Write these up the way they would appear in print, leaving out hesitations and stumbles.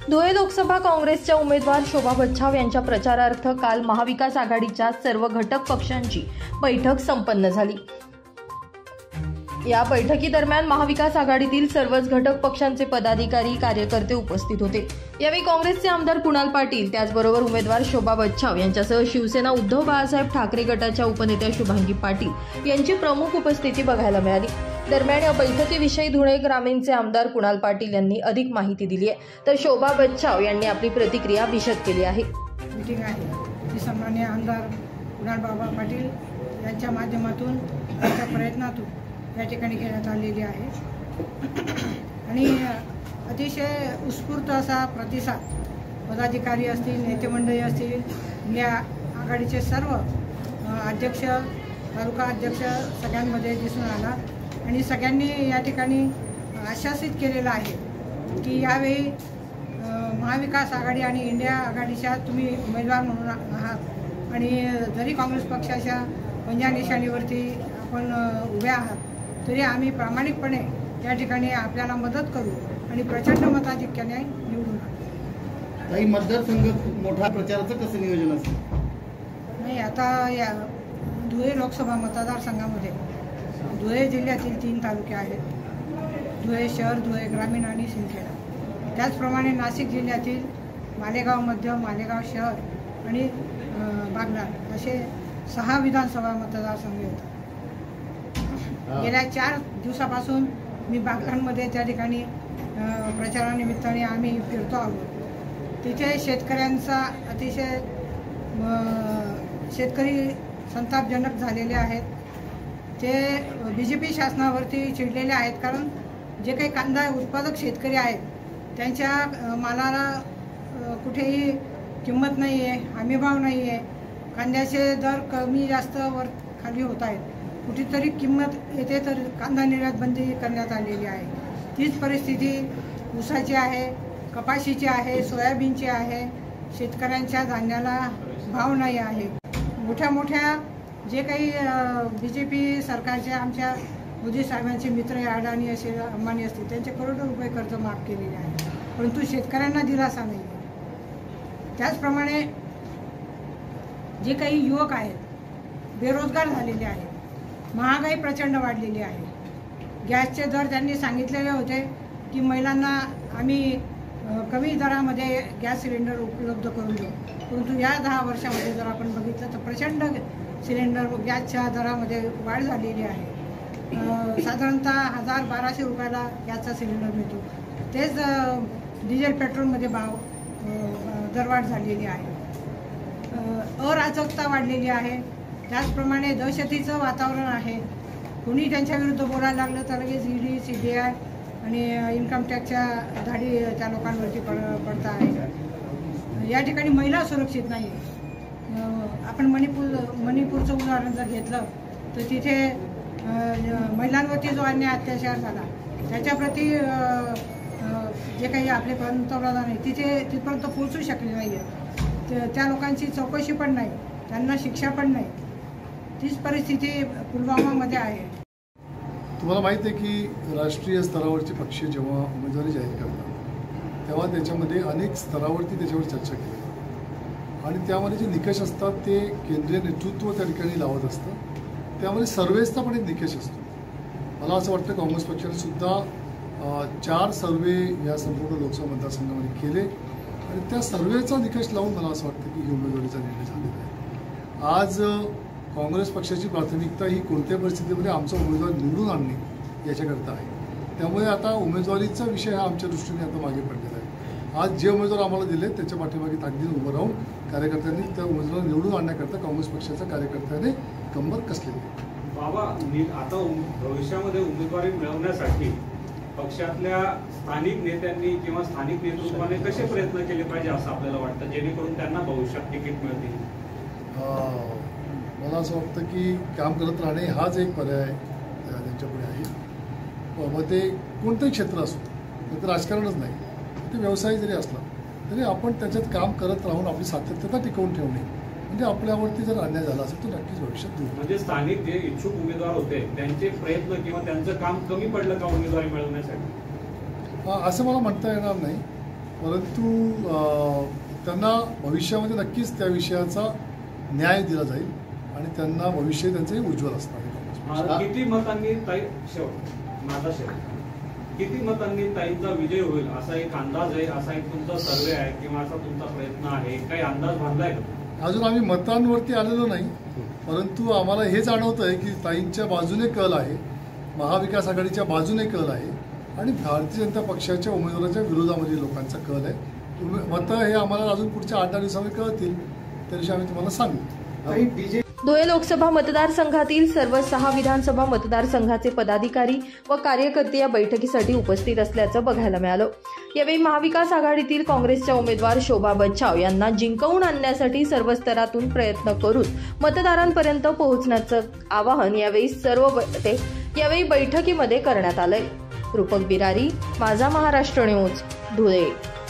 धुळे लोकसभा काँग्रेसच्या उमेदवार शोभा बच्छाव यांच्या प्रचारार्थ काल महाविकास आघाडीच्या सर्व घटक पक्षांची बैठक संपन्न झाली। या बैठकीदरम्यान महाविकास आघाडीतील सर्वच घटक पक्षांचे पदाधिकारी कार्यकर्ते उपस्थित होते। यावेळी काँग्रेसचे आमदार कुणाल पाटील, त्याचबरोबर उमेदवार शोभा बच्छाव यांच्यासह शिवसेना उद्धव बाळासाहेब ठाकरे गटाच्या उपनेत्या शुभांगी पाटील यांची प्रमुख उपस्थिती बघायला मिळाली। दरम्यान या बैठकीविषयी धुळे ग्रामीणचे आमदार कुणाल पाटील यांनी अधिक माहिती दिली आहे, तर शोभा बच्छाव यांनी आपली प्रतिक्रिया विशद केली आहे। मीटिंग आहे ती सन्माननीय आमदार कुणाल बाबा पाटील यांच्या माध्यमातून त्यांच्या प्रयत्नातून या ठिकाणी घेण्यात आलेली आहे आणि अतिशय उत्स्फूर्त असा प्रतिसाद पदाधिकारी असतील, नेते मंडळी असतील, या आघाडीचे सर्व अध्यक्ष, तालुका अध्यक्ष सगळ्यांमध्ये दिसून आला आणि सगळ्यांनी या ठिकाणी आश्वासित केलेलं आहे की यावेळी महाविकास आघाडी आणि इंडिया आघाडीच्या तुम्ही उमेदवार म्हणून आहात आणि जरी काँग्रेस पक्षाच्या पंजा निशाणीवरती आपण उभे आहात तरी आम्ही प्रामाणिकपणे या ठिकाणी आपल्याला मदत करू आणि प्रचंड मताधिक्याने निवडून आणू। काही मतदारसंघ मोठा प्रचाराचं कसं नियोजन असेल? नाही, आता या धुळे लोकसभा मतदारसंघामध्ये धुळे जिल्ह्यातील 3 तालुके आहेत, धुळे शहर, धुळे ग्रामीण आणि सिंदखेडा। त्याचप्रमाणे नाशिक जिल्ह्यातील मालेगाव मध्य, मालेगाव शहर आणि बागलाण असे 6 विधानसभा मतदारसंघ येतात। गेल्या 4 दिवसापासून मी बागलाणमध्ये त्या ठिकाणी प्रचारानिमित्ताने आम्ही फिरतो आहोत। तिथे शेतकऱ्यांचा अतिशय शेतकरी संतापजनक झालेले आहेत। ते BJP शासनावरती चिडलेले आहेत, कारण जे काही कांदा उत्पादक शेतकरी आहेत त्यांच्या मालाला कुठेही किंमत नाही आहे, हमीभाव नाही आहे, कांद्याचे दर कमी जास्त वर खाली होत आहेत, कुठेतरी किंमत येते तर कांदा निर्यात बंदी करण्यात आलेली आहे। तीच परिस्थिती ऊसाची आहे, कपाशीची आहे, सोयाबीनची आहे। शेतकऱ्यांच्या धान्याला भाव नाही आहे। मोठ्या मोठ्या जे काही BJP सरकारचे आमच्या मोदी साहेबांचे मित्र अडाणी असेल, अंबानी असतील, त्यांचे करोडो रुपये कर्ज माफ केलेले आहे, परंतु शेतकऱ्यांना दिलासा नाही आहे। त्याचप्रमाणे जे काही युवक आहेत बेरोजगार झालेले आहेत, महागाई प्रचंड वाढलेली आहे। गॅसचे दर त्यांनी सांगितलेले होते की महिलांना आम्ही कमी दरामध्ये गॅस सिलेंडर उपलब्ध करून देऊ, परंतु या 10 वर्षामध्ये जर आपण बघितलं तर प्रचंड सिलेंडर गॅसच्या दरामध्ये वाढ झालेली आहे। साधारणतः 1000-1200 रुपयाला गॅसचा सिलेंडर मिळतो, तेच डिझेल पेट्रोलमध्ये दरवाढ झालेली आहे। अराजकता वाढलेली आहे। त्याचप्रमाणे दहशतीचं वातावरण आहे। कोणी त्यांच्या विरुद्ध बोलायला लागलं तर लगेच ED, CBI आणि इन्कम टॅक्सच्या धाडी त्या लोकांवरती पडता आहे। या ठिकाणी महिला सुरक्षित नाही। आपण मणिपूरचं उदाहरण जर घेतलं तर तिथे महिलांवरती जो अन्याय अत्याचार झाला त्याच्याप्रती जे काही आपले पंतप्रधान आहे तिथपर्यंत पोहोचू शकले नाही आहे। त्या लोकांची चौकशी पण नाही, त्यांना शिक्षा पण नाही। तीच परिस्थिती पुलवामामध्ये आहे। तुम्हाला माहीत आहे की राष्ट्रीय स्तरावरचे पक्ष जेव्हा उमेदवारी जाहीर करतात तेव्हा त्याच्यामध्ये अनेक स्तरावरती त्याच्यावर चर्चा केली जाते आणि त्यामध्ये जे निकष असतात ते केंद्रीय नेतृत्व त्या ठिकाणी लावत असतं। त्यामध्ये सर्वेचा पण एक निकष असतो। मला असं वाटतं काँग्रेस पक्षाने सुद्धा 4 सर्वे या संपूर्ण लोकसभा मतदारसंघामध्ये केले आणि त्या सर्वेचा निकष लावून मला असं वाटतं की ही उमेदवारीचा निर्णय झालेला आहे। आज काँग्रेस पक्षाची प्राथमिकता ही कोणत्या परिस्थितीमध्ये आमचा उमेदवार निवडून आणणे याच्याकरता आहे। त्यामुळे आता उमेदवारीचा विषय हा आमच्या दृष्टीने आता मागे पडलेला आहे। आज जे उमेदवार आम्हाला दिले त्याच्या पाठीमागे ताकदीने उभं राहून कार्यकर्त्यांनी त्या उमेदवार निवडून आणण्याकरता काँग्रेस पक्षाच्या कार्यकर्त्याने कंबर कसलेली आहे। बाबा, आता भविष्यामध्ये उमेदवारी मिळवण्यासाठी पक्षातल्या स्थानिक नेत्यांनी किंवा स्थानिक नेतृत्वाने कसे प्रयत्न केले पाहिजे असं आपल्याला वाटतं, जेणेकरून त्यांना भविष्यात तिकीट मिळतील? मला असं वाटतं की काम करत राहणे हाच एक पर्याय त्यांच्यापुढे आहे। मग ते कोणतंही क्षेत्र असो, तर राजकारणच नाही, ते व्यवसाय जरी असला तरी आपण त्याच्यात काम करत राहून आपली सातत्यता टिकवून ठेवणे म्हणजे आपल्यावरती जर अन्याय झाला असेल तर नक्कीच भविष्यात दूर। म्हणजे स्थानिक जे इच्छुक उमेदवार होते त्यांचे प्रयत्न किंवा त्यांचं काम कमी पडलं का उमेदवारी मिळवण्यासाठी? असं मला म्हणता येणार नाही, परंतु त्यांना भविष्यामध्ये नक्कीच त्या विषयाचा न्याय दिला जाईल आणि त्यांना भविष्य त्यांचंही उज्ज्वल असणार. किती मतांनी किती मतांनी ताईंचा विजय होईल असा एक अंदाज आहे, असा एक तुमचा सर्वे आहे किंवा असा तुमचा प्रयत्न आहे, काही अंदाज बांधलाय का? अजून आम्ही मतांवरती आलेलो नाही, परंतु आम्हाला हे जाणवतं आहे की ताईंच्या बाजूने कल आहे, महाविकास आघाडीच्या बाजूने कल आहे आणि भारतीय जनता पक्षाच्या उमेदवाराच्या विरोधामध्ये लोकांचा कल आहे. मतं हे आम्हाला अजून पुढच्या 8-10 दिवसांमध्ये कळतील, त्याविषयी आम्ही तुम्हाला सांगू. धुळे लोकसभा मतदारसंघातील सर्व 6 विधानसभा मतदारसंघाचे पदाधिकारी व कार्यकर्ते या बैठकीसाठी उपस्थित असल्याचं बघायला मिळालं. यावेळी महाविकास आघाडीतील काँग्रेसच्या उमेदवार शोभा बच्छाव यांना जिंकवून आणण्यासाठी सर्व स्तरातून प्रयत्न करून मतदारांपर्यंत पोहोचण्याचं आवाहन यावेळी बैठकीमध्ये करण्यात आलंय. रूपक बिरारी, माझा महाराष्ट्र न्यूज, धुळे.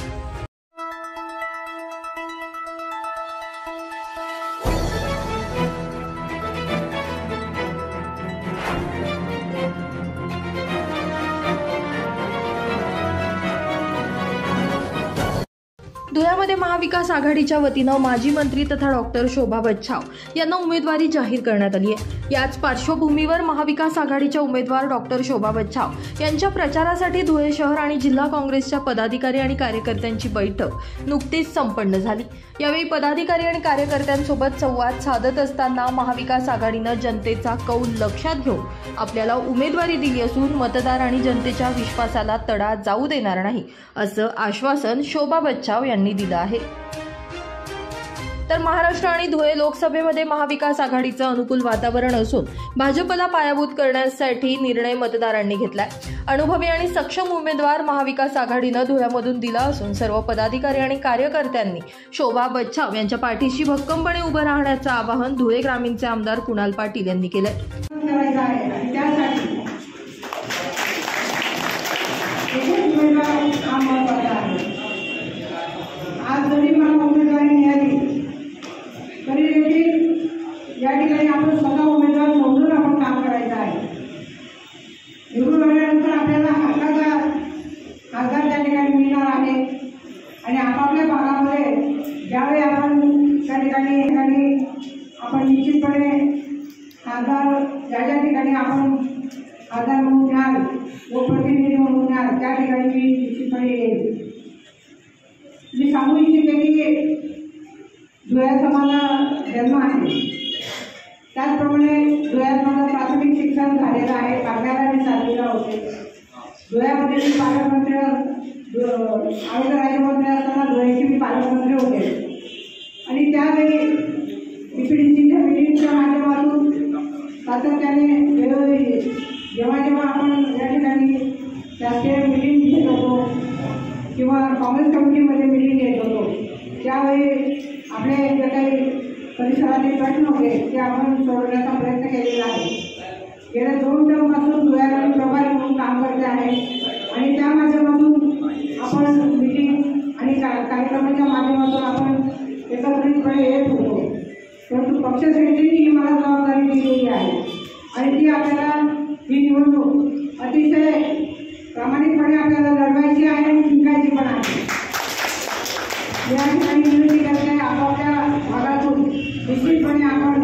धुळ्यामध्ये महाविकास आघाडीच्या वतीनं माजी मंत्री तथा डॉक्टर शोभा बच्छाव यांना उमेदवारी जाहीर करण्यात आली आहे. याच पार्श्वभूमीवर महाविकास आघाडीच्या उमेदवार डॉक्टर शोभा बच्छाव यांच्या प्रचारासाठी धुळे शहर आणि जिल्हा काँग्रेसच्या पदाधिकारी आणि कार्यकर्त्यांची बैठक नुकतीच संपन्न झाली. यावेळी पदाधिकारी आणि कार्यकर्त्यांसोबत संवाद साधत असताना महाविकास आघाडीनं जनतेचा कौल लक्षात घेऊन आपल्याला उमेदवारी दिली असून मतदार आणि जनतेच्या विश्वासाला तडा जाऊ देणार नाही असं आश्वासन शोभा बच्छाव यांनी दिलं आहे. तर महाराष्ट्र आणि धुळे लोकसभेमध्ये महाविकास आघाडीचं अनुकूल वातावरण असून भाजपला पायाभूत करण्यासाठी निर्णय मतदारांनी घेतलाय. अनुभवी आणि सक्षम उमेदवार महाविकास आघाडीनं धुळ्यामधून दिला असून सर्व पदाधिकारी आणि कार्यकर्त्यांनी शोभा बच्छाव यांच्या पाठीशी भक्कमपणे उभं राहण्याचं आवाहन धुळे ग्रामीणचे आमदार कुणाल पाटील यांनी केलंय. आज जरी मला उमेदवारी मिळाली तरी देखील या ठिकाणी आपण स्वतः उमेदवार समजून आपण काम करायचं आहे. निवडून आल्यानंतर आपल्याला खासदार त्या ठिकाणी मिळणार आहे आणि आपापल्या भागामध्ये ज्यावेळी आपण त्या ठिकाणी आपण निश्चितपणे खासदार ज्या ठिकाणी आपण खासदार म्हणून घ्याल व प्रतिनिधी म्हणून घ्याल त्या ठिकाणी मी निश्चितपणे येईल. मी सांगू इच्छिते की धुळ्याचा माझा जन्म आहे, त्याचप्रमाणे धुळ्यात माझं प्राथमिक शिक्षण झालेलं आहे. कागदाला मी 7वीला होते. धुळ्यामध्ये मी पालकमंत्री आरोग्य राज्यमंत्री असताना धुळ्याचे मी पालकमंत्री होते आणि त्यावेळी DPDCच्या मिटिंगच्या माध्यमातून सातत्याने वेळोवेळी जेव्हा आपण या ठिकाणी राष्ट्रीय मिटिंग घेत होतो किंवा काँग्रेस कमिटीमध्ये मिटिंग घेत होतो त्यावेळी आपले जे काही परिसरातील प्रश्न होते ते आपण सोडवण्याचा प्रयत्न केलेला आहे. गेल्या 2 टर्मपासून धुळ्याला मी प्रभारी म्हणून काम करते आहे आणि त्या माध्यमातून आपण मिटिंग आणि कार्यक्रमाच्या माध्यमातून आपण एकत्रितपणे येत होतो. परंतु पक्ष सेक्रेटरीने मला जबाबदारी दिलेली आहे आणि ती आपल्याला ही निवडणूक अतिशय प्रामाणिकपणे आपल्याला लढवायची आहे आणि जिंकायची पण आहे. या ठिकाणी विनंती करते आपापल्या भागातून निश्चितपणे आपण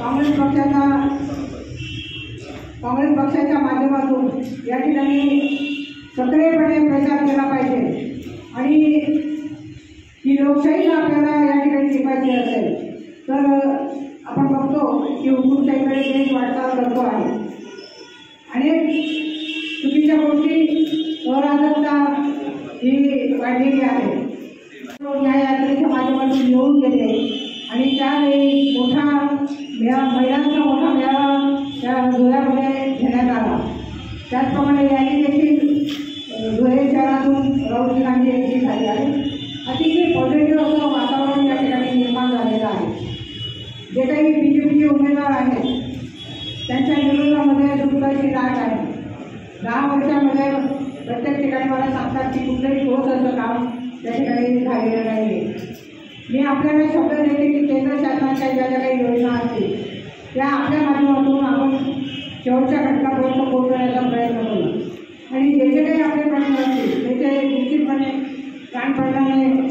काँग्रेस पक्षाच्या माध्यमातून या ठिकाणी सक्रियपणे प्रचार केला पाहिजे आणि ही लोकशाही आपल्याला या ठिकाणी टिकवायची असेल तर आपण बघतो की हुकुमशाहीकडे देश वाटचाल करतो आहे. अनेक चुकीच्या गोष्टी अराजकता ही वाढलेली आहे. या यात्रेच्या माध्यमातून येऊन गेले आणि त्यावेळी महिलांचा मोठा मेळावा त्या धुळ्यामध्ये घेण्यात आला. त्याचप्रमाणे रॅली देखील धुळे शहरातून राहुल गांधी यांची झाली आहे. अतिशय पॉझिटिव्ह असं वातावरण या ठिकाणी निर्माण झालेलं आहे. जे काही BJPचे उमेदवार आहेत त्यांच्या विरोधामध्ये दुर्गाची लाट आहे. 10 वर्षामध्ये प्रत्येक ठिकाणी मला सांगतात की कुठलंही ठोस असं काम त्या ठिकाणी झालेलं नाही आहे. मी आपल्याला शब्द देते की केंद्र शासनाच्या ज्या ज्या काही योजना असतील त्या आपल्या माध्यमातून आपण शेवटच्या घटकापर्यंत पोहोचवण्याचा प्रयत्न करू आणि जे जे काही आपले प्रश्न असतील त्याचे निश्चितपणे कान पडला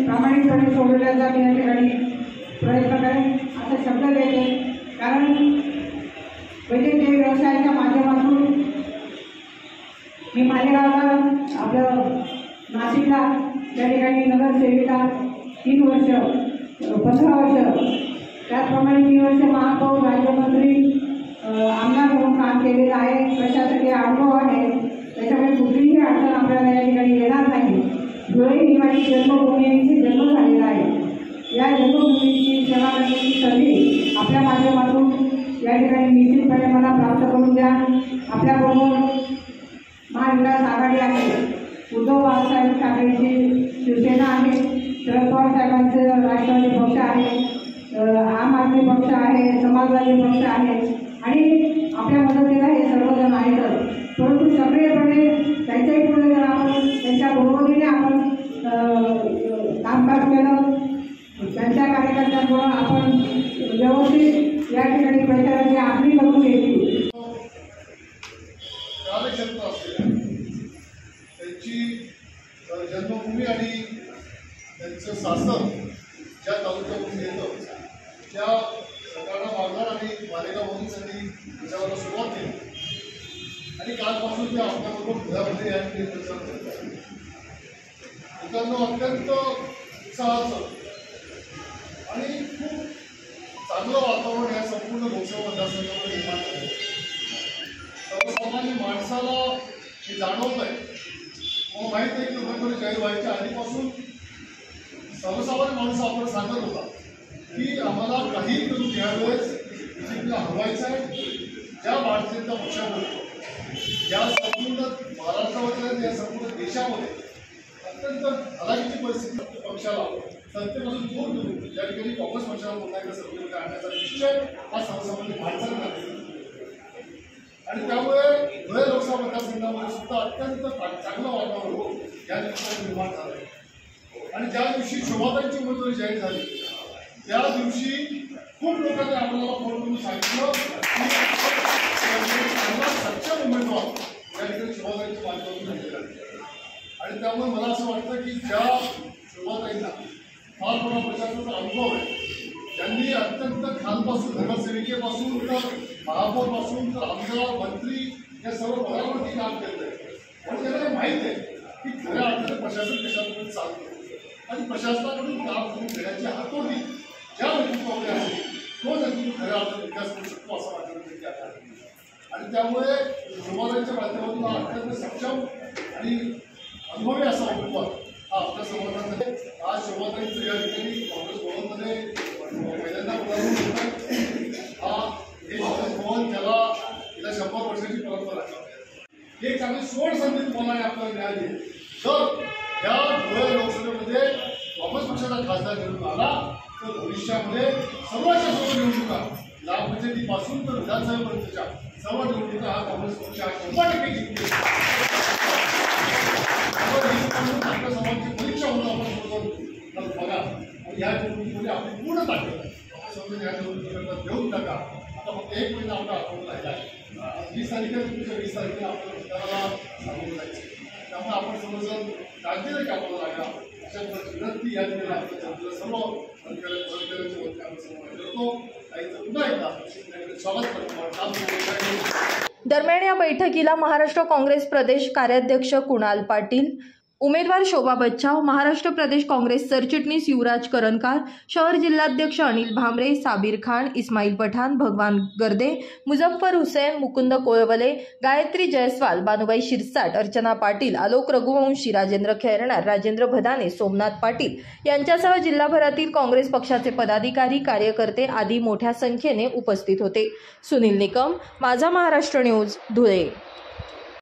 प्रामाणिकपणे सोडवण्याचा मी या ठिकाणी प्रयत्न करेन असा शब्द देते. कारण वैद्यकीय व्यवसायाच्या माध्यमातून मी मालेगावला आपलं नाशिकला त्या ठिकाणी नगरसेविका 3 वर्ष 15 वर्ष, त्याचप्रमाणे 3 वर्ष महापौर, राज्यमंत्री, आमदार म्हणून काम केलेलं आहे. प्रशासकीय अनुभव आहे. त्याच्यामुळे कुठलीही अडचण आपल्याला या ठिकाणी येणार नाही. धुळे ही माझी जन्मभूमीची जन्म झालेला आहे. या जन्मभूमीची सेवा करण्याची संधी आपल्या माध्यमातून या ठिकाणी निश्चितपणे मला प्राप्त करून द्या. आपल्याबरोबर महाविकास आघाडी आहे, उद्धव बाळासाहेब ठाकरेंची शिवसेना आहे, शरद पवार साहेबांचं राष्ट्रवादी पक्ष आहे, आम आदमी पक्ष आहे, समाजवादी पक्ष आहे आणि आपल्या मदतीला हे सर्वजण आहेतच. परंतु सक्रियपणे त्यांच्याही पुढे जर आपण त्यांच्या बरोबरीने आपण कामकाज केलं, त्यांच्या कार्यकर्त्यांबरोबर आपण व्यवस्थित या ठिकाणी प्रचाराची आखणी करून घेतली. कार्यक्षेत्र असलेल्या त्यांची जन्मभूमी आणि त्यांचं सासर ज्या तालुक्यामधून येतं त्या सरकारनं मागणार आणि मालेगावमधून त्यांनी त्याच्यावर सुरुवात केली आणि कालपासून ते आपल्याबरोबर पुण्यामध्ये या ठिकाणी प्रचार करत आहेत. मित्रांनो, अत्यंत उत्साहाचं आणि खूप चांगलं वातावरण या संपूर्ण लोकसभा मतदारसंघामध्ये निर्माण झालं. सर्वसामान्य माणसाला हे जाणवत आहे. मला माहीत आहे की उमेदवारी जाहीर व्हायच्या आधीपासून सर्वसामान्य माणसं आपण सांगत होता की आम्हाला काही करून यावेळेस बीजेपीला हरवायचं आहे. ज्या भारतीय जनता पक्षामध्ये या संपूर्ण महाराष्ट्रामध्ये या संपूर्ण देशामध्ये अत्यंत हलाखीची परिस्थिती पक्षाला सत्तेपासून दूर देऊन ज्या ठिकाणी काँग्रेस पक्षाला पुन्हा एकदा सत्तेमध्ये आणण्याचा निश्चय हा सर्वसामान्य माणसाला लागला आणि त्यामुळे धुळे लोकसभा मतदारसंघामध्ये सुद्धा अत्यंत चांगलं वातावरण या दिवसात निर्माण झालं आहे. आणि ज्या दिवशी शोभाताईंची उमेदवारी जाहीर झाली त्या दिवशी खूप लोकांनी आपल्याला फोन करून सांगितलं की सक्षम उमेदवार या ठिकाणी शोभाताईंच्या माध्यमातून झालेला आहे. आणि त्यामुळे मला असं वाटतं की ज्या शोभाताईंना फार मोठा प्रशासनाचा अनुभव आहे, त्यांनी अत्यंत खालपासून नगरसेविकेपासून तर महापौरपासून तर आमदार मंत्री या सर्व पदावरती काम केलं आहे. पण त्यांना माहीत आहे की खऱ्या अर्थाने प्रशासन कशाप्रकारे चालतं आणि प्रशासनाकडून काम करून घेण्याची हातोटी ज्या नेतृत्वामध्ये असेल तो नेतृत्व खऱ्या अर्थाने विकास करू शकतो असं माझ्या नक्की आहे. आणि त्यामुळे शोभाताईंच्या माध्यमातून हा अत्यंत सक्षम आणि अनुभवी असा उमेदवार हा आपल्या समोर आहे. आज शोभाताईंचं या ठिकाणी काँग्रेस भवनमध्ये पहिल्यांदा पदार्पण होत आहे. हे भवन त्याला गेल्या 100 वर्षाची परंपरा आहे. एक चांगली सोड संधी तुम्हाला आपल्याला मिळाली. तर या धुळे लोकसभेमध्ये काँग्रेस पक्षाचा खासदार निवडून आला तर भविष्यामध्ये सर्वांच्या सर्व निवडणुका ग्रामपंचायतीपासून तर विधानसभेपर्यंतच्या सर्व निवडणुका हा काँग्रेस पक्ष 100% जिंकले. आपल्या समाजाची परीक्षा होणं आपण बघा आणि या निवडणुकीमध्ये आपली पूर्ण ताकद आपण समजून या निवडणुकीकरता देऊन टाका. आता फक्त 1 महिना आपला अकाउंट राहिला आहे. 20 तारखेला तुमच्या 20 तारखेला आपल्या उत्तराला सांगून जायचं. त्यामुळे आपण समजून काळजीने कामाला लागा अशा विनंती या ठिकाणी आपल्या सर्व अधिकाऱ्यांच्या वतीने आपण समोर करतो. पुन्हा एकदा स्वागत करतो. दरम्यान या बैठकीला महाराष्ट्र काँग्रेस प्रदेश कार्याध्यक्ष कुणाल पाटील, उमेदवार शोभा बच्छाव, महाराष्ट्र प्रदेश काँग्रेस सरचिटणीस युवराज करंजकर, शहर जिल्हाध्यक्ष अनिल भामरे, साबिर खान, इस्माईल पठाण, भगवान गर्दे, मुझफ्फर हुसैन, मुकुंद कोळवले, गायत्री जयस्वाल, बानुबाई शिरसाट, अर्चना पाटील, आलोक रघुवंशी, राजेंद्र खैरनार, राजेंद्र भदाने, सोमनाथ पाटील यांच्यासह जिल्हाभरातील काँग्रेस पक्षाचे पदाधिकारी, कार्यकर्ते आदी मोठ्या संख्येने उपस्थित होते. सुनील निकम, माझा महाराष्ट्र न्यूज, धुळे.